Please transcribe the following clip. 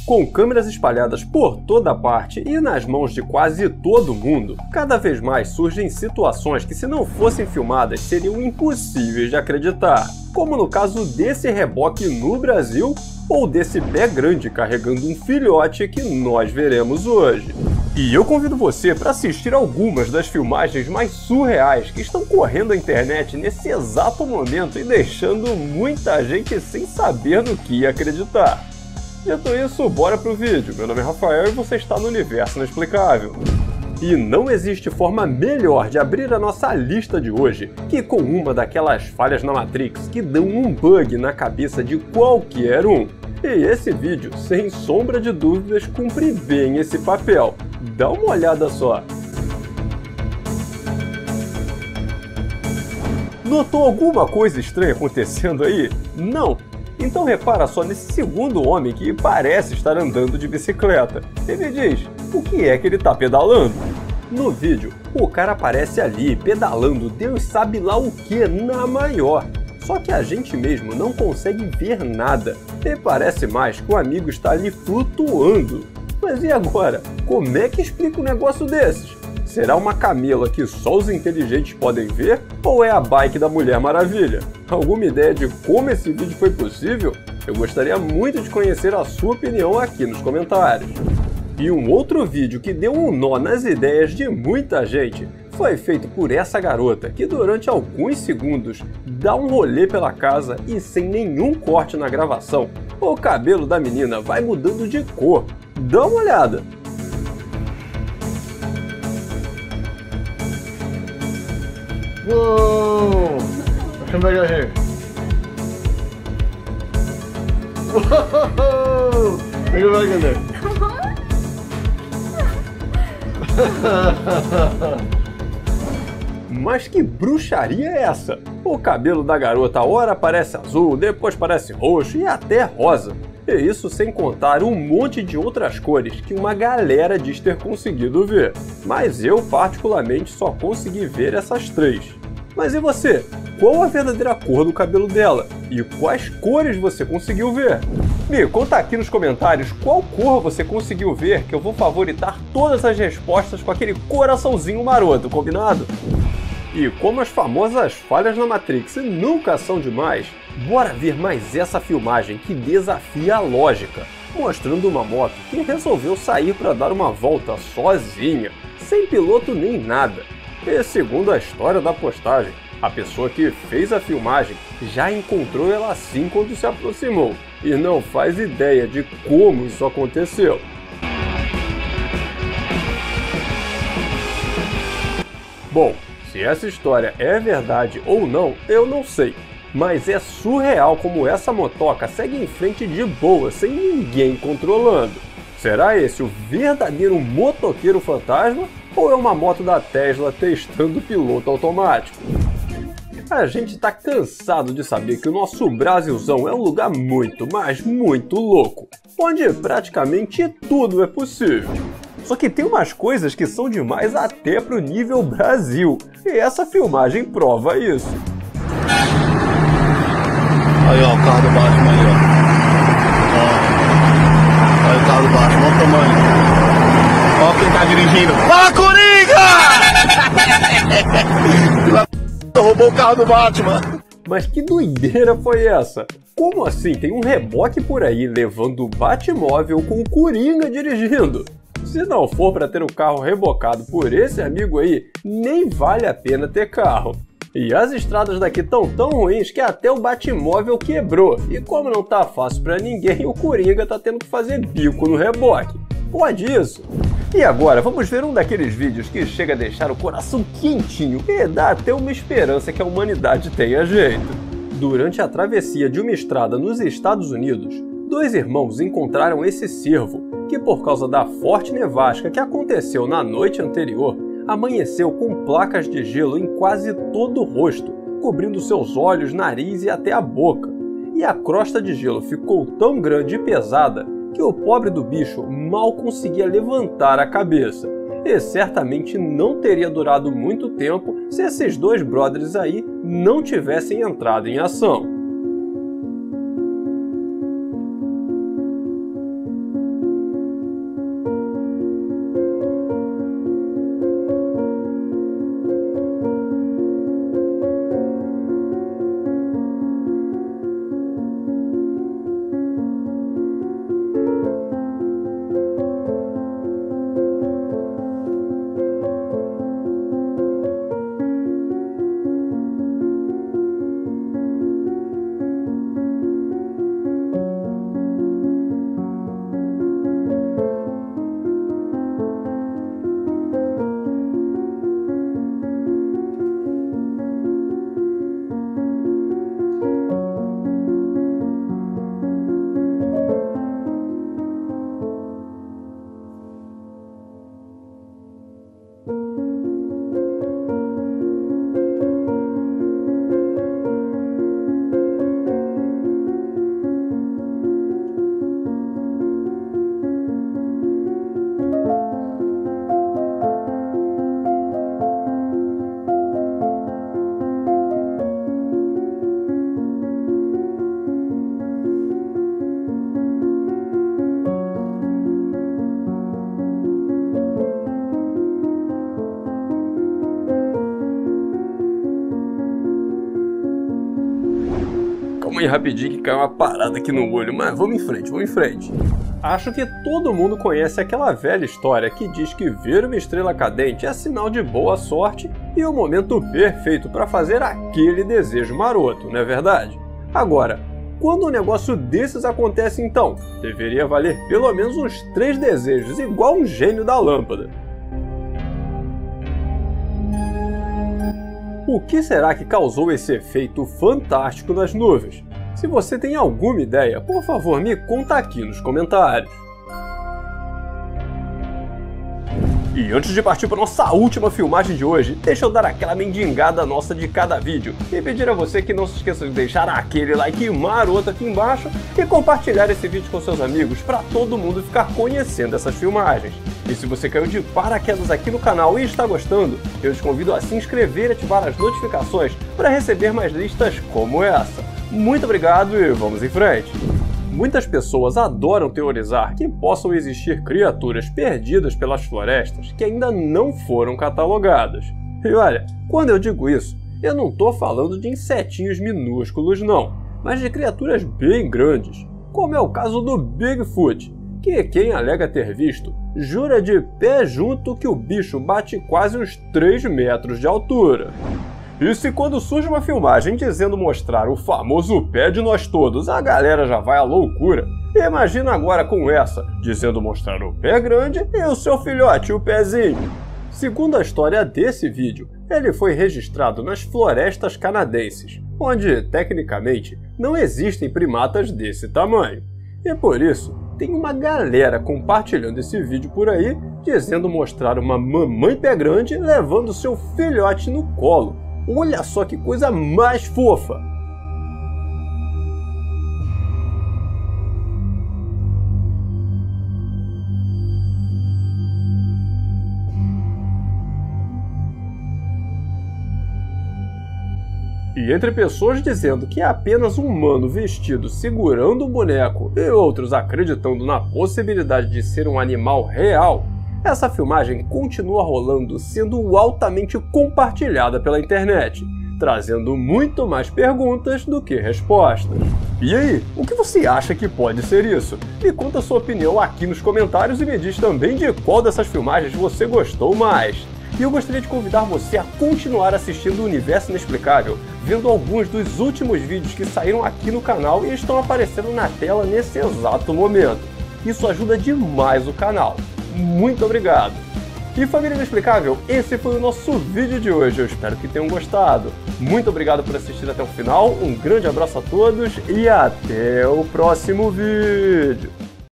Com câmeras espalhadas por toda parte e nas mãos de quase todo mundo, cada vez mais surgem situações que, se não fossem filmadas, seriam impossíveis de acreditar, como no caso desse reboque no Brasil ou desse pé grande carregando um filhote que nós veremos hoje. E eu convido você para assistir algumas das filmagens mais surreais que estão correndo a internet nesse exato momento e deixando muita gente sem saber no que acreditar. Dito isso, bora pro vídeo. Meu nome é Rafael e você está no Universo Inexplicável. E não existe forma melhor de abrir a nossa lista de hoje que com uma daquelas falhas na Matrix que dão um bug na cabeça de qualquer um. E esse vídeo, sem sombra de dúvidas, cumpre bem esse papel. Dá uma olhada só. Notou alguma coisa estranha acontecendo aí? Não? Então repara só nesse segundo homem que parece estar andando de bicicleta. E me diz, o que é que ele está pedalando? No vídeo, o cara aparece ali pedalando Deus sabe lá o que na maior. Só que a gente mesmo não consegue ver nada. E parece mais que o amigo está ali flutuando. Mas e agora? Como é que explica um negócio desses? Será uma camela que só os inteligentes podem ver? Ou é a bike da Mulher Maravilha? Alguma ideia de como esse vídeo foi possível? Eu gostaria muito de conhecer a sua opinião aqui nos comentários. E um outro vídeo que deu um nó nas ideias de muita gente foi feito por essa garota que durante alguns segundos dá um rolê pela casa e sem nenhum corte na gravação, o cabelo da menina vai mudando de cor. Dá uma olhada! Whoa! Come back out here. Whoa! Go back in there. Mas que bruxaria é essa? O cabelo da garota ora parece azul, depois parece roxo e até rosa. E isso sem contar um monte de outras cores que uma galera diz ter conseguido ver. Mas eu particularmente só consegui ver essas três. Mas e você? Qual a verdadeira cor do cabelo dela? E quais cores você conseguiu ver? Me conta aqui nos comentários qual cor você conseguiu ver, que eu vou favoritar todas as respostas com aquele coraçãozinho maroto, combinado? E como as famosas falhas na Matrix nunca são demais, bora ver mais essa filmagem que desafia a lógica, mostrando uma moto que resolveu sair para dar uma volta sozinha, sem piloto nem nada. E segundo a história da postagem, a pessoa que fez a filmagem já encontrou ela assim quando se aproximou, e não faz ideia de como isso aconteceu. Bom, se essa história é verdade ou não, eu não sei. Mas é surreal como essa motoca segue em frente de boa, sem ninguém controlando. Será esse o verdadeiro motoqueiro fantasma? Ou é uma moto da Tesla testando piloto automático? A gente tá cansado de saber que o nosso Brasilzão é um lugar muito, mas muito louco, onde praticamente tudo é possível. Só que tem umas coisas que são demais até pro nível Brasil, e essa filmagem prova isso. Aí ó, o carro do Batman aí ó. Olha o carro do Batman, olha o tamanho. Olha quem tá dirigindo. Ó, Coringa! Roubou o carro do Batman. Mas que doideira foi essa? Como assim tem um reboque por aí levando o Batmóvel com o Coringa dirigindo? Se não for para ter o carro rebocado por esse amigo aí, nem vale a pena ter carro. E as estradas daqui estão tão ruins que até o Batmóvel quebrou. E como não tá fácil para ninguém, o Coringa tá tendo que fazer bico no reboque. Pode isso? E agora vamos ver um daqueles vídeos que chega a deixar o coração quentinho e dá até uma esperança que a humanidade tenha jeito. Durante a travessia de uma estrada nos Estados Unidos, dois irmãos encontraram esse cervo, que por causa da forte nevasca que aconteceu na noite anterior, amanheceu com placas de gelo em quase todo o rosto, cobrindo seus olhos, nariz e até a boca. E a crosta de gelo ficou tão grande e pesada que o pobre do bicho mal conseguia levantar a cabeça. E certamente não teria durado muito tempo se esses dois brothers aí não tivessem entrado em ação. Calma aí rapidinho que caiu uma parada aqui no olho, mas vamos em frente, vamos em frente. Acho que todo mundo conhece aquela velha história que diz que ver uma estrela cadente é sinal de boa sorte e o momento perfeito para fazer aquele desejo maroto, não é verdade? Agora, quando um negócio desses acontece então, deveria valer pelo menos uns 3 desejos, igual um gênio da lâmpada. O que será que causou esse efeito fantástico nas nuvens? Se você tem alguma ideia, por favor me conta aqui nos comentários. E antes de partir para nossa última filmagem de hoje, deixa eu dar aquela mendigada nossa de cada vídeo e pedir a você que não se esqueça de deixar aquele like maroto aqui embaixo e compartilhar esse vídeo com seus amigos para todo mundo ficar conhecendo essas filmagens. E se você caiu de paraquedas aqui no canal e está gostando, eu te convido a se inscrever e ativar as notificações para receber mais listas como essa. Muito obrigado e vamos em frente! Muitas pessoas adoram teorizar que possam existir criaturas perdidas pelas florestas que ainda não foram catalogadas. E olha, quando eu digo isso, eu não estou falando de insetinhos minúsculos não, mas de criaturas bem grandes, como é o caso do Bigfoot, que quem alega ter visto, jura de pé junto que o bicho bate quase uns 3 metros de altura. E se quando surge uma filmagem dizendo mostrar o famoso pé de nós todos, a galera já vai à loucura, imagina agora com essa, dizendo mostrar o pé grande e o seu filhote, o pezinho. Segundo a história desse vídeo, ele foi registrado nas florestas canadenses, onde, tecnicamente, não existem primatas desse tamanho. E por isso, tem uma galera compartilhando esse vídeo por aí, dizendo mostrar uma mamãe pé grande levando seu filhote no colo. Olha só que coisa mais fofa! E entre pessoas dizendo que é apenas um humano vestido segurando um boneco e outros acreditando na possibilidade de ser um animal real, essa filmagem continua rolando, sendo altamente compartilhada pela internet, trazendo muito mais perguntas do que respostas. E aí, o que você acha que pode ser isso? Me conta a sua opinião aqui nos comentários e me diz também de qual dessas filmagens você gostou mais. E eu gostaria de convidar você a continuar assistindo o Universo Inexplicável, vendo alguns dos últimos vídeos que saíram aqui no canal e estão aparecendo na tela nesse exato momento. Isso ajuda demais o canal. Muito obrigado! E família Inexplicável, esse foi o nosso vídeo de hoje, eu espero que tenham gostado. Muito obrigado por assistir até o final, um grande abraço a todos e até o próximo vídeo!